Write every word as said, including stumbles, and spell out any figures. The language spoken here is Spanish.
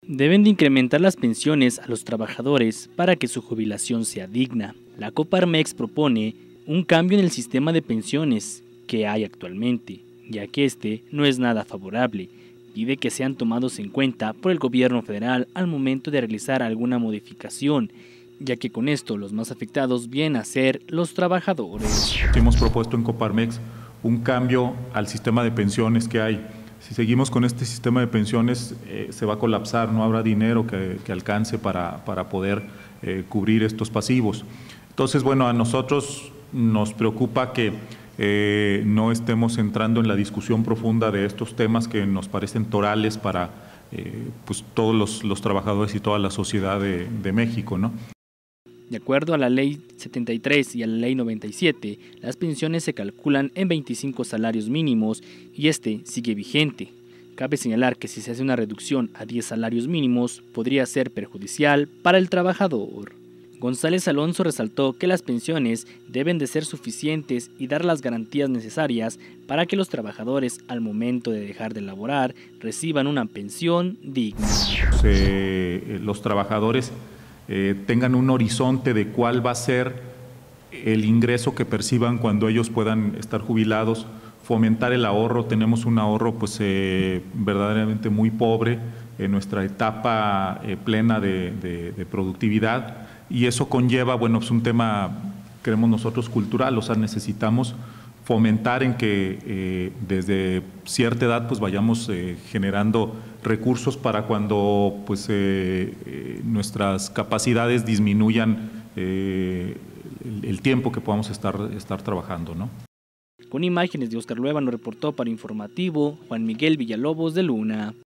Deben de incrementar las pensiones a los trabajadores para que su jubilación sea digna. La Coparmex propone un cambio en el sistema de pensiones que hay actualmente, ya que este no es nada favorable. Pide que sean tomados en cuenta por el gobierno federal al momento de realizar alguna modificación, ya que con esto los más afectados vienen a ser los trabajadores. Hemos propuesto en Coparmex un cambio al sistema de pensiones que hay. Si seguimos con este sistema de pensiones, eh, se va a colapsar, no habrá dinero que, que alcance para, para poder eh, cubrir estos pasivos. Entonces, bueno, a nosotros nos preocupa que eh, no estemos entrando en la discusión profunda de estos temas que nos parecen torales para eh, pues, todos los, los trabajadores y toda la sociedad de, de México, ¿no? De acuerdo a la Ley setenta y tres y a la Ley noventa y siete, las pensiones se calculan en veinticinco salarios mínimos y este sigue vigente. Cabe señalar que si se hace una reducción a diez salarios mínimos, podría ser perjudicial para el trabajador. González Alonso resaltó que las pensiones deben de ser suficientes y dar las garantías necesarias para que los trabajadores, al momento de dejar de laborar, reciban una pensión digna. Eh, los trabajadores Eh, tengan un horizonte de cuál va a ser el ingreso que perciban cuando ellos puedan estar jubilados, fomentar el ahorro. Tenemos un ahorro pues eh, verdaderamente muy pobre en nuestra etapa eh, plena de, de, de productividad, y eso conlleva, bueno, es un tema, creemos nosotros, cultural. O sea, necesitamos fomentar en que eh, desde cierta edad pues vayamos eh, generando recursos para cuando pues eh, eh, nuestras capacidades disminuyan eh, el, el tiempo que podamos estar, estar trabajando, ¿no? Con imágenes de Oscar Luevano reportó para Informativo Juan Miguel Villalobos de Luna.